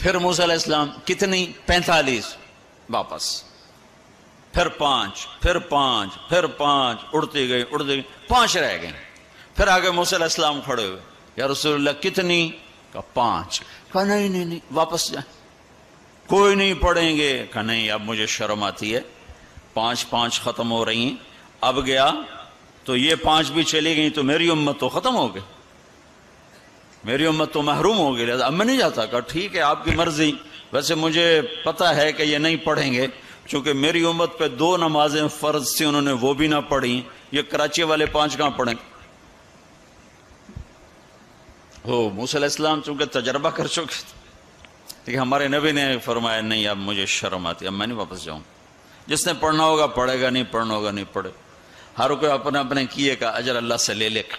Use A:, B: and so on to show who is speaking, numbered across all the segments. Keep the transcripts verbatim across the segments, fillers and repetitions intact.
A: پھر موسیٰ علیہ السلام کتنی؟ پینتالیس، واپس، پھر پانچ، پھر پانچ، پھر پانچ، اڑتی گئی اڑتی گئی، پانچ رہ گئیں۔ پھر آگے موسیٰ علیہ السلام کھڑے ہوئے، یا رسول اللہ کتنی؟ کہا پانچ۔ کہا نہیں نہیں نہیں واپس جائیں، کوئی نہیں پڑھیں گے۔ کہا نہیں اب مجھے شرم آتی ہے، پانچ پانچ ختم ہو رہی ہیں، اب گیا تو یہ پانچ بھی چلی گئیں تو میری امت تو ختم ہو گئی، میری امت تو محروم ہو گئی، اب میں نہیں جاتا۔ کہا ٹھیک ہے آپ کی مرضی، ویسے مجھے پتا ہے کہ یہ نہیں پڑھیں گے، چونکہ میری امت پہ دو نمازیں فرض تھیں انہوں نے وہ بھی نہ پڑھی، یہ کراچی والے پانچ کہاں پڑھیں؟ ہو موسیٰ علیہ السلام چونکہ تجربہ کر چکے تھے، لیکن ہمارے نبی نے فرمایا نہیں اب مجھے شرم آتی، اب میں نہیں واپس جاؤں، جس نے پڑھنا ہوگا پڑھے گا، نہیں پڑھنا ہوگا نہیں پڑھے، ہر کوئی اپنے اپنے کیے کا اجر اللہ سے لے لے گا۔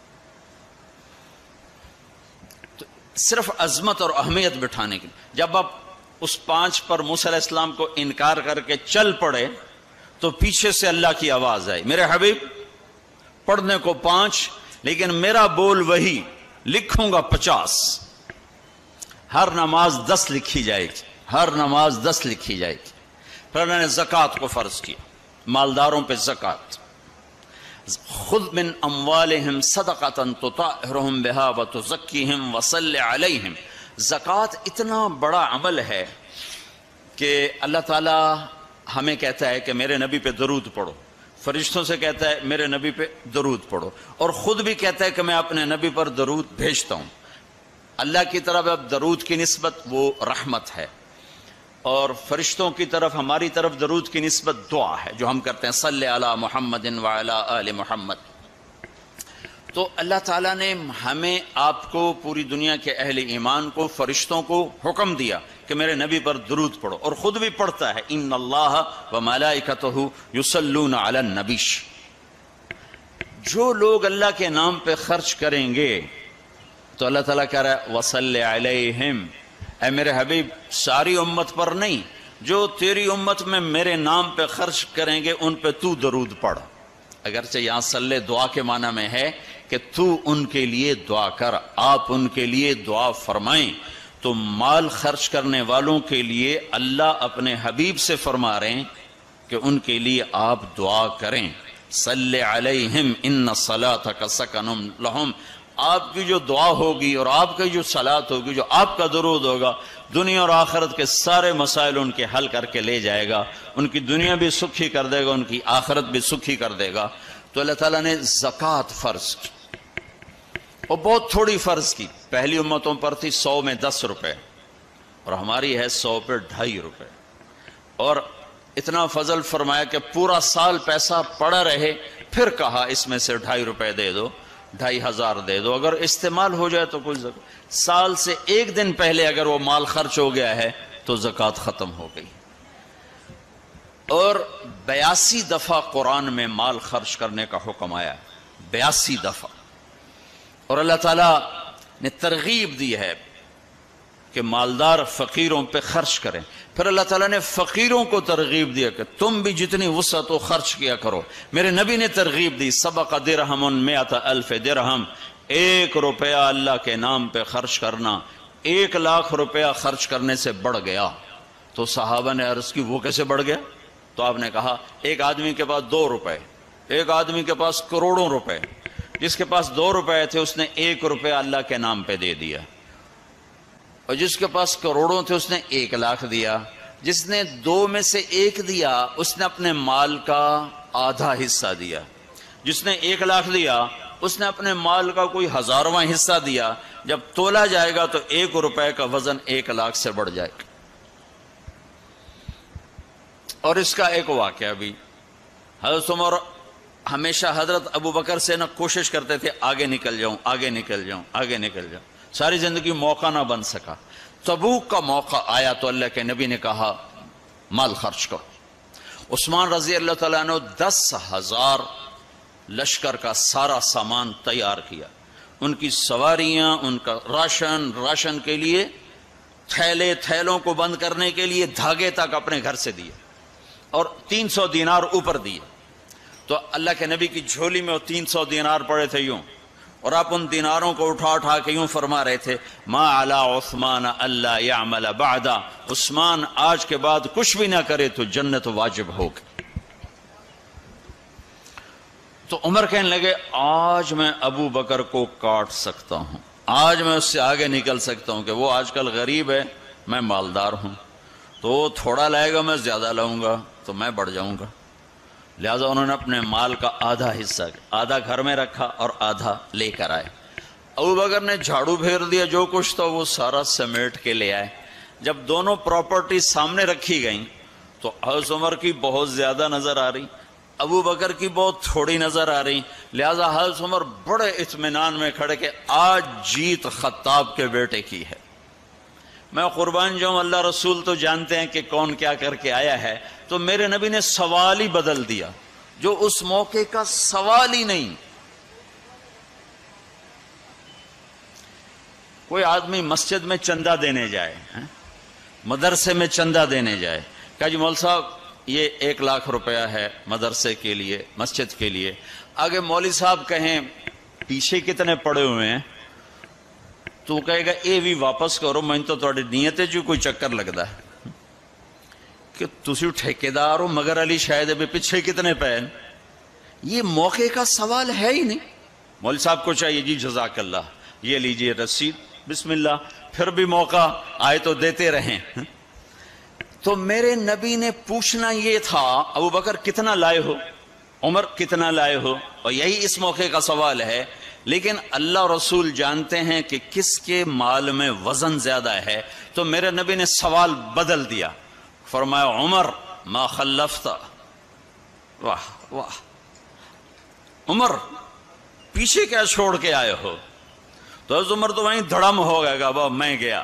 A: تو صرف عظمت اور اہمیت بٹھانے کی، جب آپ اس پانچ پر موسیٰ علیہ السلام کو انکار کر کے چل پڑے تو پیچھے سے اللہ کی آواز آئی، میرے حبیب پڑھنے کو پانچ لیکن میرا بول وہی، لکھوں گا پچاس، ہر نماز دس لکھی جائے گی، ہر نماز دس لکھی جائے گی۔ پھر اللہ نے زکوٰۃ کو فرض کیا، مالداروں پہ زکوٰۃ، خذ من اموالہم صدقۃ تطہرہم بہا وتزکیہم وصلی علیہم۔ زکوٰۃ اتنا بڑا عمل ہے کہ اللہ تعالیٰ ہمیں کہتا ہے کہ میرے نبی پہ درود پڑھو، فرشتوں سے کہتا ہے میرے نبی پہ درود پڑھو، اور خود بھی کہتا ہے کہ میں اپنے نبی پر درود بھیجتا ہوں۔ اللہ کی طرف اب درود کی نسبت وہ رحمت ہے، اور فرشتوں کی طرف ہماری طرف درود کی نسبت دعا ہے جو ہم کرتے ہیں، صلی علی محمد وعلی آل محمد۔ تو اللہ تعالیٰ نے ہمیں آپ کو پوری دنیا کے اہل ایمان کو فرشتوں کو حکم دیا کہ میرے نبی پر درود پڑھو، اور خود بھی پڑھتا ہے، ان اللہ وملائکتہ یصلون علی النبی۔ جو لوگ اللہ کے نام پہ خرچ کریں گے تو اللہ تعالیٰ کہہ رہا ہے وصلی علیہم، اے میرے حبیب ساری امت پر نہیں، جو تیری امت میں میرے نام پہ خرچ کریں گے ان پہ تو درود پڑھ۔ اگرچہ یہاں صلی دعا کے معنی میں ہے کہ تو ان کے لیے دعا کر، آپ ان کے لیے دعا فرمائیں۔ تو مال خرچ کرنے والوں کے لیے اللہ اپنے حبیب سے فرما رہے ہیں کہ ان کے لیے آپ دعا کریں، صلی علیہم ان صلاتک سکن لہم۔ آپ کی جو دعا ہوگی اور آپ کی جو صلات ہوگی، جو آپ کا درود ہوگا، دنیا اور آخرت کے سارے مسائل ان کے حل کر کے لے جائے گا، ان کی دنیا بھی سکھی کر دے گا، ان کی آخرت بھی سکھی کر دے گا۔ تو اللہ تعالیٰ نے زکوٰۃ فرض کی، اور بہت تھوڑی فرض کی، پہلی امتوں پر تھی سو میں دس روپے، اور ہماری ہے سو پہ ڈھائی روپے، اور اتنا فضل فرمایا کہ پورا سال پیسہ پڑا رہے، پھر کہا اس میں سے ڈھائی روپے دے دو، ڈھائی ہزار دے دو، اگر استعمال ہو جائے تو کوئی زکوٰۃ، سال سے ایک دن پہلے اگر وہ مال خرچ ہو گیا ہے تو زکوٰۃ ختم ہو گئی۔ اور بیاسی دفعہ قرآن میں مال خرچ کرنے کا حکم آیا ہے، بیاسی دفعہ، اور اللہ تعالیٰ نے ترغیب دی ہے کہ مالدار فقیروں پہ خرچ کریں۔ پھر اللہ تعالیٰ نے فقیروں کو ترغیب دیا کہ تم بھی جتنی وسعت ہو خرچ کیا کرو۔ میرے نبی نے ترغیب دی، سبق درہم مئۃ الف درہم، ایک روپیہ اللہ کے نام پہ خرچ کرنا ایک لاکھ روپیہ خرچ کرنے سے بڑھ گیا۔ تو صحابہ نے عرض کی وہ کیسے بڑھ گیا؟ تو آپ نے کہا ایک آدمی کے پاس دو روپے، ایک آدمی کے پاس کروڑوں روپے، جس کے پاس دو روپے تھے اس نے ایک روپے اللہ کے نام پہ دے دیا، اور جس کے پاس کروڑوں تھے اس نے ایک لاکھ دیا، جس نے دو میں سے ایک دیا اس نے اپنے مال کا آدھا حصہ دیا، جس نے ایک لاکھ دیا اس نے اپنے مال کا کوئی ہزارواں حصہ دیا۔ جب تولا جائے گا تو ایک روپے کا وزن ایک لاکھ سے بڑھ جائے گا۔ اور اس کا ایک واقعہ بھی، حضرت عمر ہمیشہ حضرت ابو بکر سے نہ کوشش کرتے تھے آگے نکل جاؤں آگے نکل جاؤں آگے نکل جاؤں، ساری زندگی موقع نہ بن سکا۔ تبوک کا موقع آیا تو اللہ کے نبی نے کہا مال خرچ کرو۔ عثمان رضی اللہ تعالیٰ عنہ دس ہزار لشکر کا سارا سامان تیار کیا، ان کی سواریاں، ان کا راشن، راشن کے لیے تھیلے، تھیلوں کو بند کرنے کے لیے دھاگے تک اپنے گھر سے دیے، اور تین سو دینار اوپر دیے۔ تو اللہ کے نبی کی جھولی میں وہ تین سو دینار پڑے تھے یوں، اور آپ ان دیناروں کو اٹھا اٹھا کے یوں فرما رہے تھے ما علی عثمان اللہ یعمل بعدا، عثمان آج کے بعد کچھ بھی نہ کرے تو جنت واجب ہوگی۔ تو عمر کہنے لگے آج میں ابو بکر کو کاٹ سکتا ہوں، آج میں اس سے آگے نکل سکتا ہوں کہ وہ آج کل غریب ہے، میں مالدار ہوں، تو وہ تھوڑا لائے گا میں زیادہ لاؤں گا تو میں بڑھ جاؤں گا۔ لہٰذا انہوں نے اپنے مال کا آدھا حصہ آدھا گھر میں رکھا اور آدھا لے کر آئے۔ ابو بکر نے جھاڑو پھیر دیا، جو کچھ تھا وہ سارا سمیٹ کے لے آئے۔ جب دونوں پراپرٹی سامنے رکھی گئیں تو حضرت عمر کی بہت زیادہ نظر آ رہی، ابو بکر کی بہت تھوڑی نظر آ رہی، لہذا حضرت عمر بڑے اطمینان میں کھڑے کہ آج جیت خطاب کے بیٹے کی ہے۔ میں قربان جاؤں، اللہ رسول تو جانتے ہیں کہ کون کیا کر کے آیا ہے، تو میرے نبی نے سوال ہی بدل دیا جو اس موقع کا سوال ہی نہیں۔ کوئی آدمی مسجد میں چندہ دینے جائے، مدرسے میں چندہ دینے جائے، کہا جی مول صاحب یہ ایک لاکھ روپیہ ہے مدرسے کے لیے، مسجد کے لیے، آگے مولوی صاحب کہیں پیچھے کتنے پڑے ہوئے ہیں تو کہے گا اے بھی واپس کرو، میں تو تھوڑی نیت ہے جو کوئی چکر لگتا ہے کہ تسی ٹھیکیدار ہو مگر علی شاید ابھی پیچھے کتنے پے ہیں۔ یہ موقع کا سوال ہے ہی نہیں۔ مولوی صاحب کو چاہیے جی جزاک اللہ یہ لیجئے رسید، بسم اللہ، پھر بھی موقع آئے تو دیتے رہیں۔ تو میرے نبی نے پوچھنا یہ تھا ابو بکر کتنا لائے ہو، عمر کتنا لائے ہو، اور یہی اس موقع کا سوال ہے۔ لیکن اللہ رسول جانتے ہیں کہ کس کے مال میں وزن زیادہ ہے، تو میرے نبی نے سوال بدل دیا، فرمایا عمر ما خلفت، واہ واہ عمر پیچھے کیا چھوڑ کے آئے ہو؟ تو حضرت عمر تو وہیں دھڑم ہو گئے گا، با میں گیا،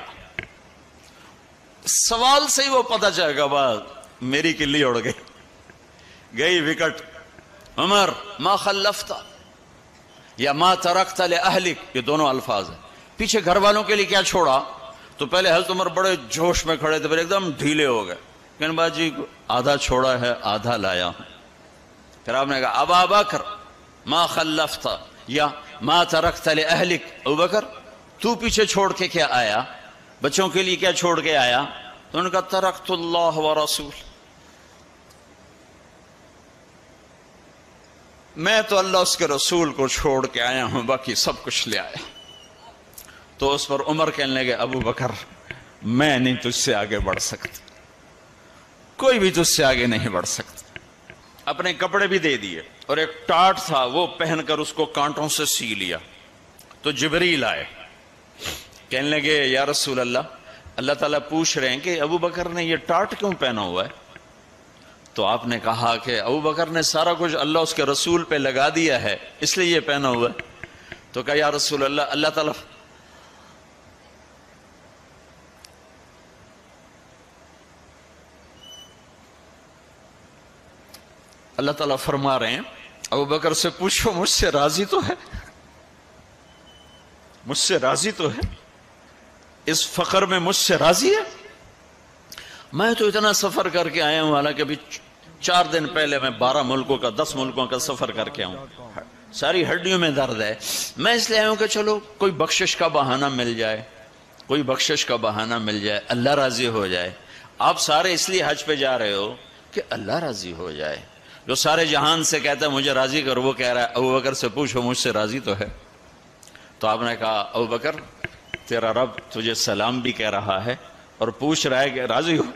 A: سوال سے ہی وہ پتہ چلے گا، با میری کلی اڑ گئی گئی وکٹ۔ عمر ما خلفت یا ما ترکت لأہلک، یہ دونوں الفاظ ہیں، پیچھے گھر والوں کے لیے کیا چھوڑا؟ تو پہلے حضرت عمر بڑے جوش میں کھڑے تھے، پھر ایک دم ڈھیلے ہو گئے، کہنے با جی آدھا چھوڑا ہے آدھا لایا ہوں۔ پھر آپ نے کہا ابا بکر ما خلفت یا ما ترکت لأہلک، ابو بکر تو پیچھے چھوڑ کے کیا آیا، بچوں کے لیے کیا چھوڑ کے آیا؟ تو انہوں نے کہا ترکت اللہ ورسول، میں تو اللہ اس کے رسول کو چھوڑ کے آیا ہوں، باقی سب کچھ لے آیا۔ تو اس پر عمر کہنے لگے ابو بکر میں نہیں تجھ سے آگے بڑھ سکتا، کوئی بھی تجھ سے آگے نہیں بڑھ سکتا۔ اپنے کپڑے بھی دے دیے اور ایک ٹاٹ تھا وہ پہن کر اس کو کانٹوں سے سی لیا۔ تو جبریل آئے، کہنے لگے یا رسول اللہ، اللہ تعالیٰ پوچھ رہے ہیں کہ ابو بکر نے یہ ٹاٹ کیوں پہنا ہوا ہے؟ تو آپ نے کہا کہ ابو بکر نے سارا کچھ اللہ اس کے رسول پہ لگا دیا ہے اس لیے یہ پہنا ہوا ہے۔ تو کہا یا رسول اللہ، اللہ تعالیٰ اللہ تعالیٰ فرما رہے ہیں ابو بکر سے پوچھو مجھ سے راضی تو ہے، مجھ سے راضی تو ہے، اس فقر میں مجھ سے راضی ہے؟ میں تو اتنا سفر کر کے آیا ہوں، حالانکہ ابھی چار دن پہلے میں بارہ ملکوں کا دس ملکوں کا سفر کر کے آؤں، ساری ہڈیوں میں درد ہے، میں اس لیے آیا ہوں کہ چلو کوئی بخشش کا بہانہ مل جائے، کوئی بخشش کا بہانہ مل جائے، اللہ راضی ہو جائے۔ آپ سارے اس لیے حج پہ جا رہے ہو کہ اللہ راضی ہو جائے۔ جو سارے جہان سے کہتا ہے مجھے راضی کر، وہ کہہ رہا ہے ابو بکر سے پوچھو مجھ سے راضی تو ہے۔ تو آپ نے کہا ابو بکر تیرا رب تجھے سلام بھی کہہ رہا ہے اور پوچھ رہا ہے کہ راضی ہو؟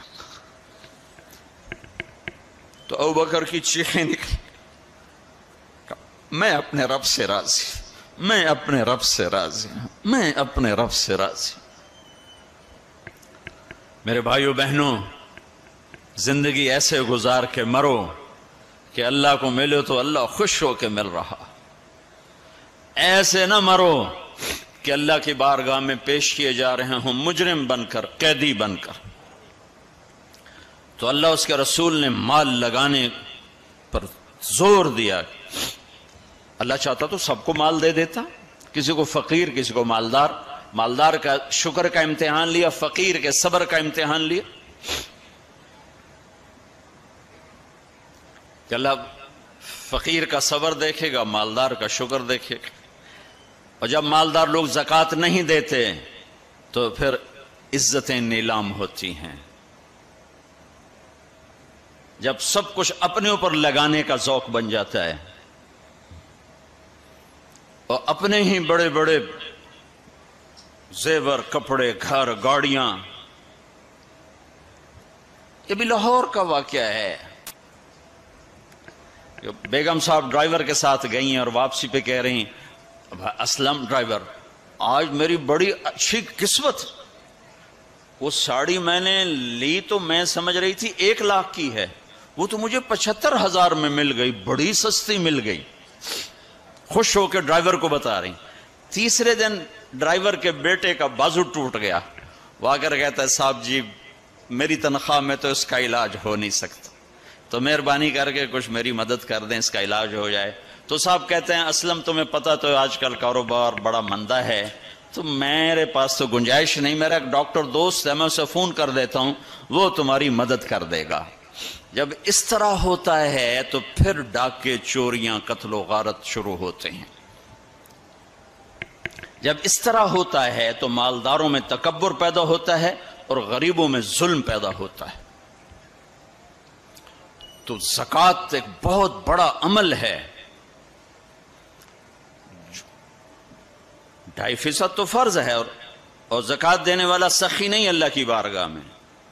A: تو ابو بکر کی چیخیں نکلی، میں اپنے رب سے راضی، میں اپنے رب سے راضی ہوں، میں اپنے رب سے راضی۔ میرے بھائیو بہنوں، زندگی ایسے گزار کے مرو کہ اللہ کو ملو تو اللہ خوش ہو کے مل رہا، ایسے نہ مرو کہ اللہ کی بارگاہ میں پیش کیے جا رہے ہوں مجرم بن کر، قیدی بن کر۔ تو اللہ اس کے رسول نے مال لگانے پر زور دیا۔ اللہ چاہتا تو سب کو مال دے دیتا، کسی کو فقیر کسی کو مالدار، مالدار کا شکر کا امتحان لیا، فقیر کے صبر کا امتحان لیا کہ اللہ فقیر کا صبر دیکھے گا، مالدار کا شکر دیکھے گا۔ اور جب مالدار لوگ زکوٰۃ نہیں دیتے تو پھر عزتیں نیلام ہوتی ہیں. جب سب کچھ اپنے اوپر لگانے کا ذوق بن جاتا ہے اور اپنے ہی بڑے بڑے زیور، کپڑے، گھر، گاڑیاں. یہ بھی لاہور کا واقعہ ہے. بیگم صاحب ڈرائیور کے ساتھ گئی ہیں اور واپسی پہ کہہ رہی ہیں اسلم ڈرائیور آج میری بڑی اچھی قسمت، وہ ساڑی میں نے لی تو میں سمجھ رہی تھی ایک لاکھ کی ہے، وہ تو مجھے پچہتر ہزار میں مل گئی، بڑی سستی مل گئی. خوش ہو کے ڈرائیور کو بتا رہی. تیسرے دن ڈرائیور کے بیٹے کا بازو ٹوٹ گیا. وہ آ کر کہتا ہے صاحب جی میری تنخواہ میں تو اس کا علاج ہو نہیں سکتا، تو مہربانی کر کے کچھ میری مدد کر دیں، اس کا علاج ہو جائے. تو صاحب کہتے ہیں اسلم تمہیں پتہ تو آج کل کاروبار بڑا مندہ ہے، تو میرے پاس تو گنجائش نہیں، میرا ایک ڈاکٹر دوست ہے میں اسے فون کر دیتا ہوں، وہ تمہاری مدد کر دے گا. جب اس طرح ہوتا ہے تو پھر ڈاکے، چوریاں، قتل و غارت شروع ہوتے ہیں. جب اس طرح ہوتا ہے تو مالداروں میں تکبر پیدا ہوتا ہے اور غریبوں میں ظلم پیدا ہوتا ہے. تو زکوٰۃ ایک بہت بڑا عمل ہے. ڈھائی فیصد تو فرض ہے اور اور زکوٰۃ دینے والا سخی نہیں اللہ کی بارگاہ میں.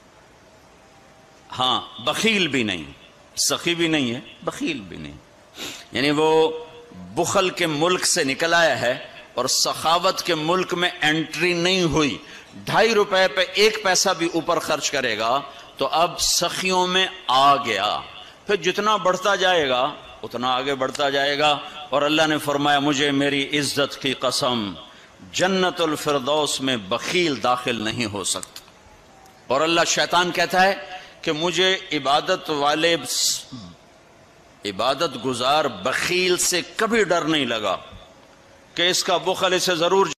A: ہاں بخیل بھی نہیں، سخی بھی نہیں ہے، بخیل بھی نہیں. یعنی وہ بخل کے ملک سے نکل آیا ہے اور سخاوت کے ملک میں انٹری نہیں ہوئی. ڈھائی روپے پہ ایک پیسہ بھی اوپر خرچ کرے گا تو اب سخیوں میں آ گیا. پھر جتنا بڑھتا جائے گا اتنا آگے بڑھتا جائے گا. اور اللہ نے فرمایا مجھے میری عزت کی قسم جنت الفردوس میں بخیل داخل نہیں ہو سکتا. اور اللہ شیطان کہتا ہے کہ مجھے عبادت والے عبادت گزار بخیل سے کبھی ڈر نہیں لگا کہ اس کا بخل اسے ضرور